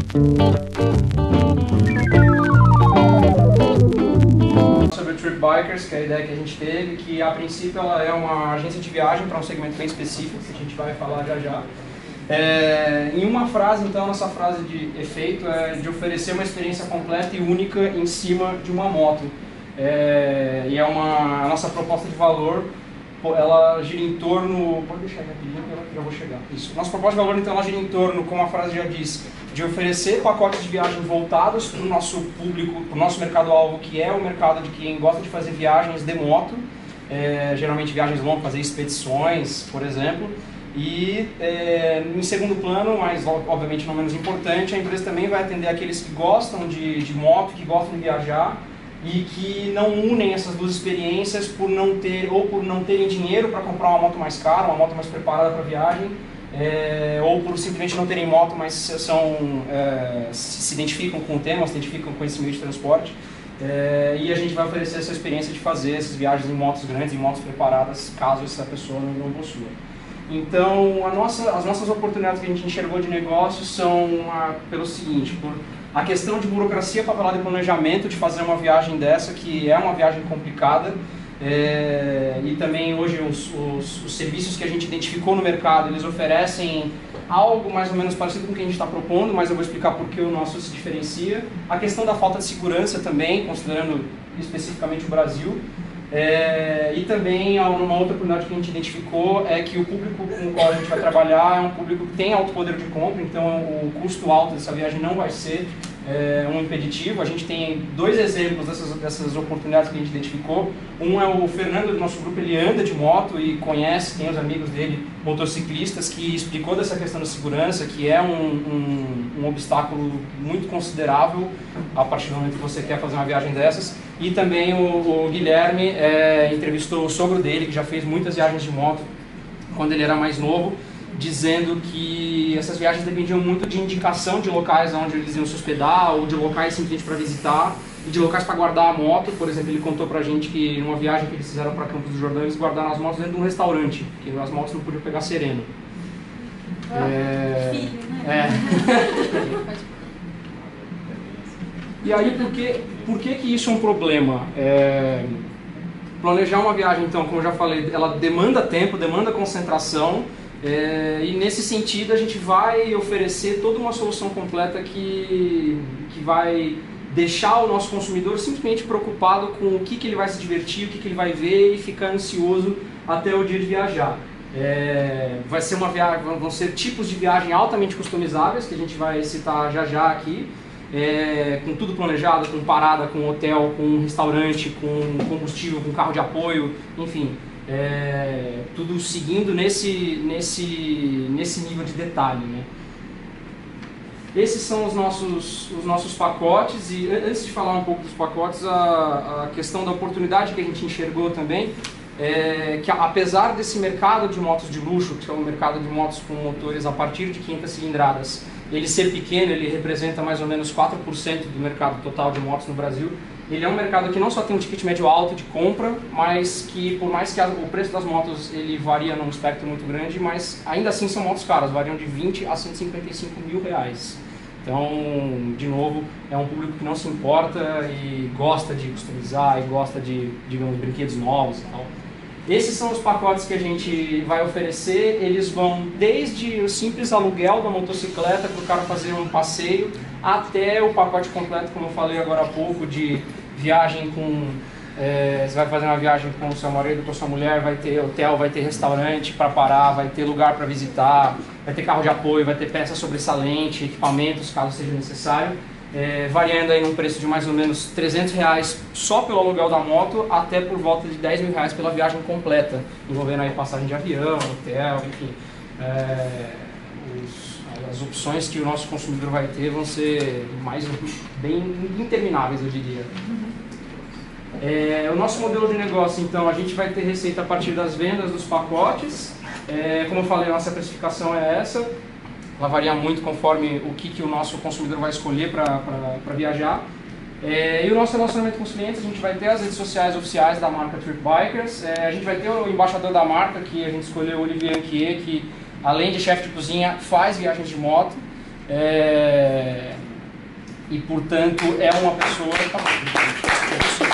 Sobre o Trip Bikers, que é a ideia que a gente teve, que a princípio ela é uma agência de viagem para um segmento bem específico, que a gente vai falar já já. Em uma frase, então, a nossa frase de efeito é de oferecer uma experiência completa e única em cima de uma moto. E a nossa proposta de valor, ela gira em torno... Pode deixar rapidinho que eu já vou chegar. Isso. Nossa proposta de valor, então, ela gira em torno, como a frase já diz, de oferecer pacotes de viagem voltados para o nosso público, para o nosso mercado-alvo, que é o mercado de quem gosta de fazer viagens de moto, geralmente viagens longas, fazer expedições, por exemplo. E, em segundo plano, mas obviamente não menos importante, a empresa também vai atender aqueles que gostam de moto, que gostam de viajar e que não unem essas duas experiências por não terem dinheiro para comprar uma moto mais cara, uma moto mais preparada para viagem, ou por simplesmente não terem moto, mas se identificam com o tema, se identificam com esse meio de transporte. E a gente vai oferecer essa experiência de fazer essas viagens em motos grandes, em motos preparadas, caso essa pessoa não possua. Então, as nossas oportunidades que a gente enxergou de negócio são pelo seguinte, por a questão de burocracia, papelada e planejamento de fazer uma viagem dessa, que é uma viagem complicada, e também hoje os serviços que a gente identificou no mercado, eles oferecem algo mais ou menos parecido com o que a gente está propondo, mas eu vou explicar por que o nosso se diferencia. A questão da falta de segurança também, considerando especificamente o Brasil. E também uma outra oportunidade que a gente identificou é que o público com o qual a gente vai trabalhar é um público que tem alto poder de compra, então o custo alto dessa viagem não vai ser um impeditivo. A gente tem dois exemplos dessas oportunidades que a gente identificou. Um é o Fernando do nosso grupo, ele anda de moto e conhece, tem os amigos dele, motociclistas, que explicou dessa questão da segurança, que é um obstáculo muito considerável a partir do momento que você quer fazer uma viagem dessas. E também o Guilherme entrevistou o sogro dele, que já fez muitas viagens de moto quando ele era mais novo, dizendo que essas viagens dependiam muito de indicação de locais onde eles iam se hospedar, ou de locais simplesmente para visitar, e de locais para guardar a moto. Por exemplo, ele contou pra gente que numa viagem que eles fizeram para Campos do Jordão, eles guardaram as motos dentro de um restaurante, porque as motos não podiam pegar sereno. Filho, né? E aí, por que isso é um problema? Planejar uma viagem, então, como eu já falei, ela demanda tempo, demanda concentração, e nesse sentido a gente vai oferecer toda uma solução completa que vai deixar o nosso consumidor simplesmente preocupado com o que ele vai se divertir, o que ele vai ver e ficar ansioso até o dia de viajar. Vão ser tipos de viagem altamente customizáveis, que a gente vai citar já aqui, com tudo planejado, com parada, com hotel, com restaurante, com combustível, com carro de apoio, enfim, tudo seguindo nesse nível de detalhe, né? Esses são os nossos pacotes, e antes de falar um pouco dos pacotes, a questão da oportunidade que a gente enxergou também, que apesar desse mercado de motos de luxo, que é um mercado de motos com motores a partir de 500 cilindradas, ele ser pequeno, ele representa mais ou menos 4% do mercado total de motos no Brasil. Ele é um mercado que não só tem um ticket médio alto de compra, mas que, por mais que o preço das motos ele varia num espectro muito grande, mas ainda assim são motos caras, variam de 20 a 155 mil reais. Então, de novo, é um público que não se importa e gosta de customizar e gosta de, digamos, brinquedos novos e tal. Esses são os pacotes que a gente vai oferecer. Eles vão desde o simples aluguel da motocicleta para o cara fazer um passeio, até o pacote completo, como eu falei agora há pouco, de viagem com... você vai fazer uma viagem com o seu marido, com a sua mulher, vai ter hotel, vai ter restaurante para parar, vai ter lugar para visitar, vai ter carro de apoio, vai ter peça sobressalente, equipamentos, caso seja necessário. Variando aí num preço de mais ou menos R$300 só pelo aluguel da moto, até por volta de R$10 mil pela viagem completa, envolvendo aí passagem de avião, hotel, enfim. As opções que o nosso consumidor vai ter vão ser bem intermináveis, eu diria. O nosso modelo de negócio, então, a gente vai ter receita a partir das vendas dos pacotes. Como eu falei, a nossa precificação é essa. Ela varia muito conforme o que o nosso consumidor vai escolher para viajar. E o nosso relacionamento com os clientes, a gente vai ter as redes sociais oficiais da marca Trip Bikers. A gente vai ter o embaixador da marca, que a gente escolheu, o Olivier Anquier, que além de chefe de cozinha, faz viagens de moto. e, portanto, é uma pessoa... Tá bom.